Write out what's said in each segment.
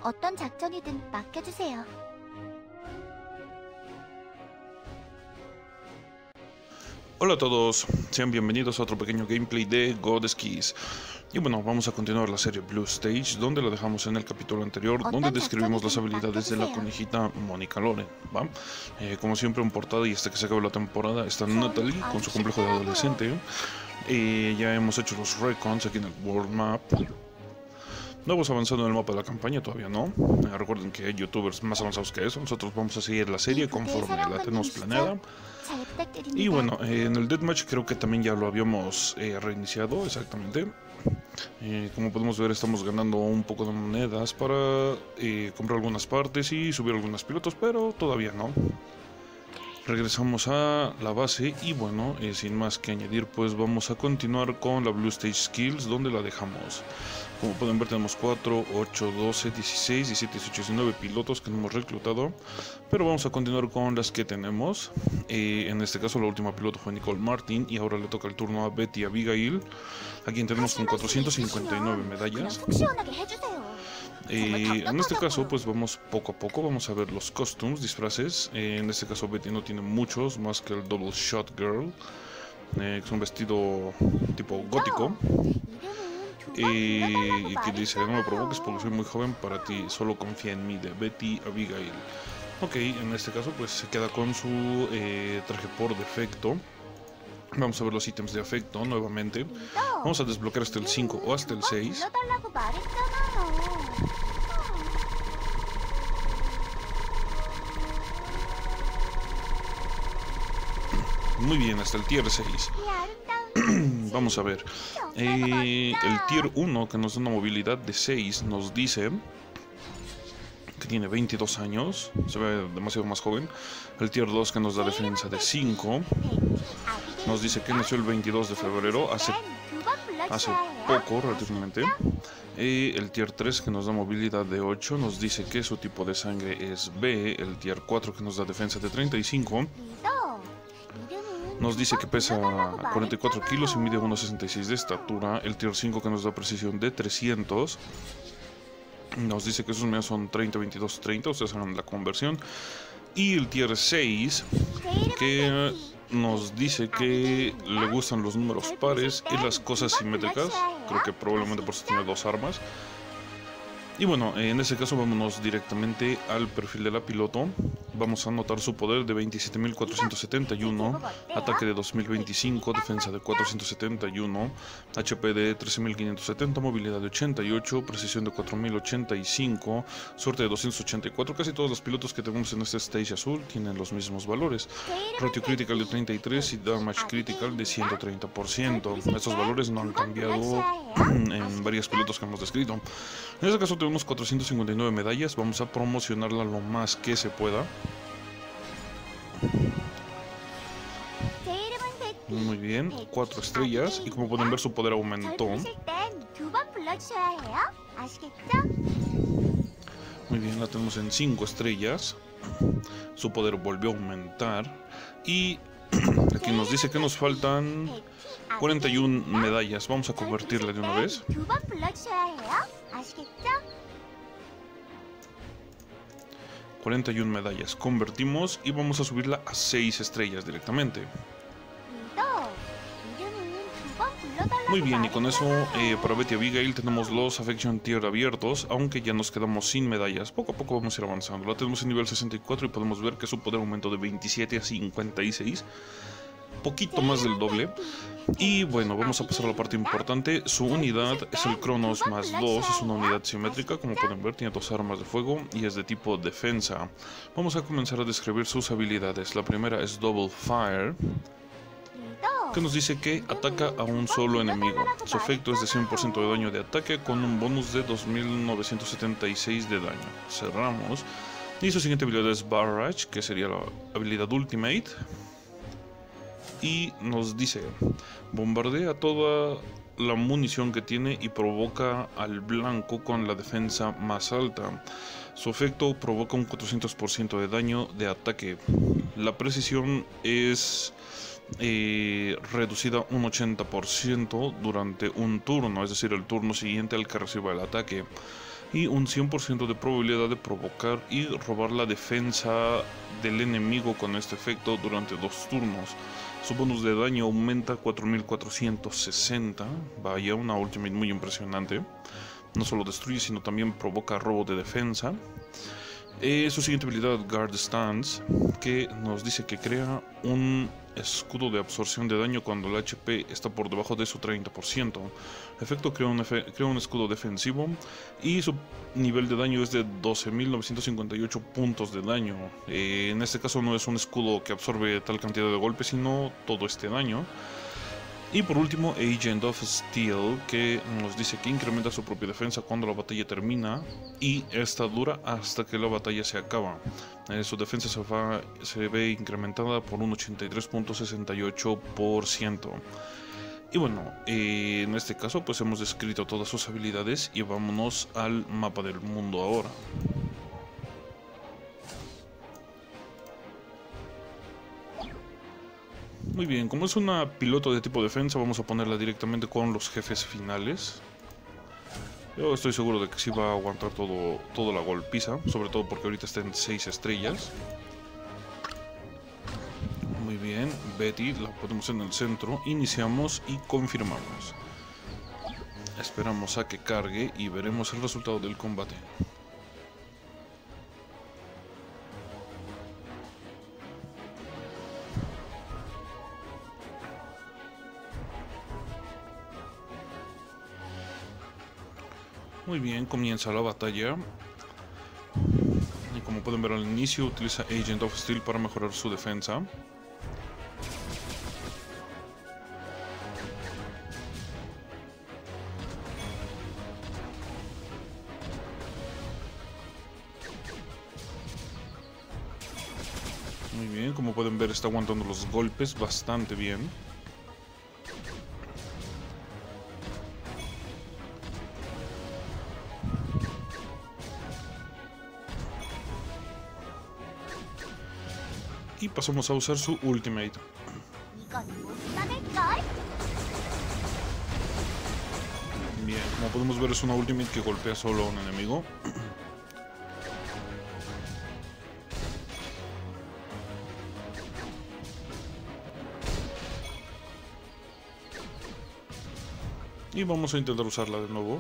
어떤 작전이든 맡겨주세요. Hola a todos, sean bienvenidos a otro pequeño gameplay de God Skis. Y bueno, vamos a continuar la serie Blue Stage, donde la dejamos en el capítulo anterior, donde describimos las habilidades de la conejita Mónica Loren, ¿va? Como siempre en portada, y hasta que se acabe la temporada, está Natalie con su complejo de adolescente. Ya hemos hecho los recons aquí en el World Map. No hemos avanzado en el mapa de la campaña, todavía no. Recuerden que hay youtubers más avanzados que eso. Nosotros vamos a seguir la serie conforme la tenemos planeada. Y bueno, en el Deathmatch creo que también ya lo habíamos reiniciado, exactamente. Como podemos ver, estamos ganando un poco de monedas para comprar algunas partes y subir algunos pilotos, pero todavía no. Regresamos a la base y bueno, sin más que añadir, pues vamos a continuar con la Blue Stage Skills, donde la dejamos. Como pueden ver, tenemos 4, 8, 12, 16, 17, 18, 19 pilotos que no hemos reclutado, pero vamos a continuar con las que tenemos. En este caso la última piloto fue Nicole Martin y ahora le toca el turno a Betty Abigail, a quien tenemos con 459 medallas. En este caso pues vamos poco a poco, vamos a ver los costumes, disfraces. En este caso Betty no tiene muchos, más que el Double Shot Girl, que es un vestido tipo gótico. Y que dice: no me provoques porque soy muy joven para ti, solo confía en mí, de Betty Abigail. Ok, en este caso pues se queda con su traje por defecto. Vamos a ver los ítems de afecto nuevamente. Vamos a desbloquear hasta el 5 o hasta el 6. Muy bien, hasta el tier 6. Vamos a ver. El tier 1, que nos da una movilidad de 6, nos dice que tiene 22 años. Se ve demasiado más joven. El tier 2, que nos da defensa de 5, nos dice que nació el 22 de febrero, hace poco relativamente. El tier 3, que nos da movilidad de 8, nos dice que su tipo de sangre es B. El tier 4, que nos da defensa de 35, nos dice que pesa 44 kilos y mide 1,66 de estatura. El tier 5, que nos da precisión de 300, nos dice que sus medidas son 30, 22, 30, ustedes hagan la conversión. Y el tier 6, que nos dice que le gustan los números pares y las cosas simétricas. Creo que probablemente por eso tiene 2 armas. Y bueno, en este caso vámonos directamente al perfil de la piloto. Vamos a anotar su poder de 27.471, ataque de 2025, defensa de 471, HP de 13.570, movilidad de 88, precisión de 4.085, suerte de 284. Casi todos los pilotos que tenemos en este stage azul tienen los mismos valores. Ratio critical de 33 y damage critical de 130%. Estos valores no han cambiado en varios pilotos que hemos descrito. En este caso tenemos 459 medallas. Vamos a promocionarla lo más que se pueda. Muy bien, 4 estrellas. Y como pueden ver, su poder aumentó. Muy bien, la tenemos en 5 estrellas. Su poder volvió a aumentar. Y aquí nos dice que nos faltan 41 medallas. Vamos a convertirla de una vez. 41 medallas. Convertimos y vamos a subirla a 6 estrellas directamente. Muy bien, y con eso para Betty Abigail tenemos los Affection Tier abiertos, aunque ya nos quedamos sin medallas. Poco a poco vamos a ir avanzando. La tenemos en nivel 64 y podemos ver que su poder aumentó de 27 a 56. Poquito más del doble. Y bueno, vamos a pasar a la parte importante. Su unidad es el Cronos más 2, es una unidad simétrica, como pueden ver, tiene 2 armas de fuego y es de tipo defensa. Vamos a comenzar a describir sus habilidades. La primera es Double Fire, que nos dice que ataca a un solo enemigo. Su efecto es de 100% de daño de ataque con un bonus de 2.976 de daño. Cerramos. Y su siguiente habilidad es Barrage, que sería la habilidad Ultimate. Y nos dice: bombardea toda la munición que tiene y provoca al blanco con la defensa más alta. Su efecto provoca un 400% de daño de ataque. La precisión es reducida un 80% durante un turno, es decir, el turno siguiente al que reciba el ataque. y un 100% de probabilidad de provocar y robar la defensa del enemigo con este efecto durante 2 turnos. Su bonus de daño aumenta 4460. Vaya, una ultimate muy impresionante. No solo destruye, sino también provoca robo de defensa. Su siguiente habilidad, Guard Stance, que nos dice que crea un escudo de absorción de daño cuando el HP está por debajo de su 30%. Efecto crea un escudo defensivo y su nivel de daño es de 12.958 puntos de daño. En este caso no es un escudo que absorbe tal cantidad de golpes, sino todo este daño. Y por último, Agent of Steel, que nos dice que incrementa su propia defensa cuando la batalla termina y esta dura hasta que la batalla se acaba. Su defensa se ve incrementada por un 83.68%. Y bueno, en este caso pues hemos descrito todas sus habilidades y vámonos al mapa del mundo ahora. Muy bien, como es una piloto de tipo defensa, vamos a ponerla directamente con los jefes finales. Yo estoy seguro de que sí va a aguantar toda la golpiza, sobre todo porque ahorita está en 6 estrellas. Muy bien, Betty la ponemos en el centro, iniciamos y confirmamos. Esperamos a que cargue y veremos el resultado del combate. Muy bien, comienza la batalla. Y como pueden ver al inicio, utiliza Agent of Steel para mejorar su defensa. Muy bien, como pueden ver está aguantando los golpes bastante bien. Y pasamos a usar su ultimate. Bien, como podemos ver es una ultimate que golpea solo a un enemigo. Y vamos a intentar usarla de nuevo.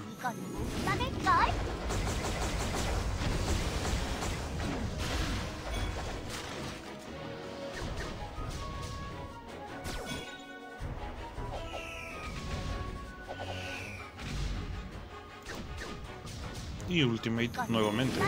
Y ultimate nuevamente.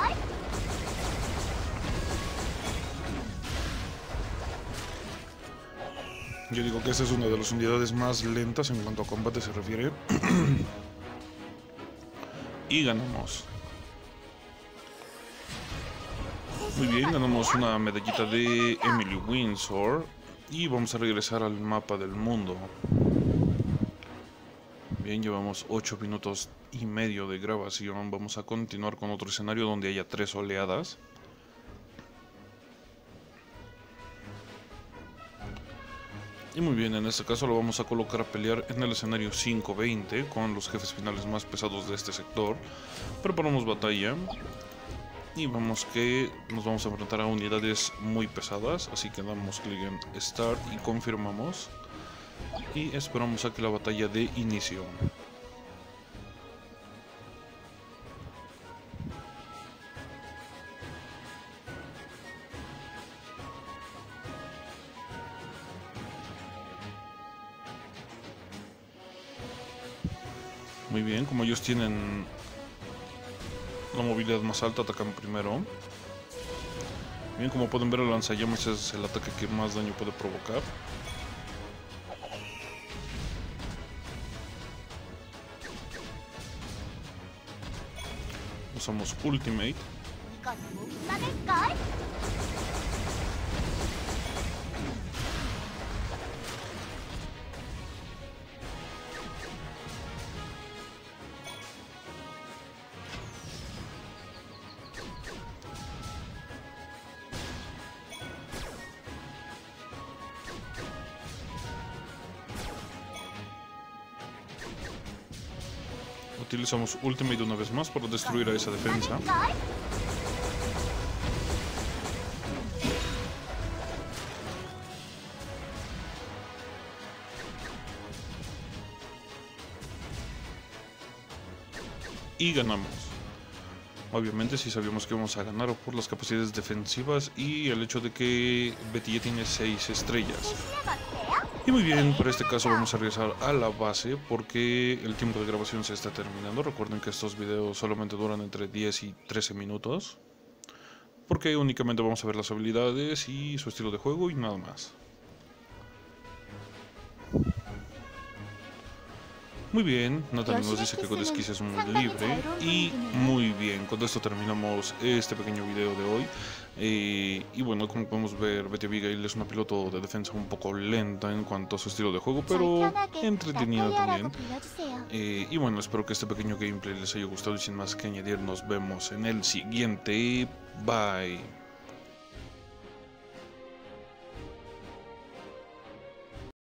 Yo digo que esta es una de las unidades más lentas en cuanto a combate se refiere. Y ganamos. Muy bien, ganamos una medallita de Emily Windsor. Y vamos a regresar al mapa del mundo. Bien, llevamos 8 minutos y medio de grabación. Vamos a continuar con otro escenario donde haya 3 oleadas. Y muy bien, en este caso lo vamos a colocar a pelear en el escenario 520 con los jefes finales más pesados de este sector. Preparamos batalla y vamos que nos vamos a enfrentar a unidades muy pesadas, así que damos clic en Start y confirmamos y esperamos a que la batalla dé inicio. Muy bien, como ellos tienen la movilidad más alta, atacan primero. Bien, como pueden ver, el lanzallamas es el ataque que más daño puede provocar. Usamos Ultimate. Utilizamos Ultimate una vez más para destruir a esa defensa. Y ganamos. Obviamente sí sabíamos que íbamos a ganar por las capacidades defensivas y el hecho de que Betty ya tiene 6 estrellas. Y muy bien, para este caso vamos a regresar a la base porque el tiempo de grabación se está terminando. Recuerden que estos videos solamente duran entre 10 y 13 minutos. Porque únicamente vamos a ver las habilidades y su estilo de juego y nada más. Muy bien, Natalie nos dice que Godeskis es muy libre y muy bien, con esto terminamos este pequeño video de hoy. Y bueno, como podemos ver, Betty Abigail es una piloto de defensa un poco lenta en cuanto a su estilo de juego, pero entretenida también. Y bueno, espero que este pequeño gameplay les haya gustado y sin más que añadir, nos vemos en el siguiente. Bye.